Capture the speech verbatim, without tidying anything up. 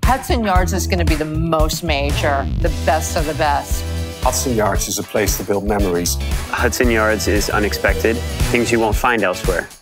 Hudson Yards is going to be the most major, the best of the best. Hudson Yards is a place to build memories. Hudson Yards is unexpected, things you won't find elsewhere.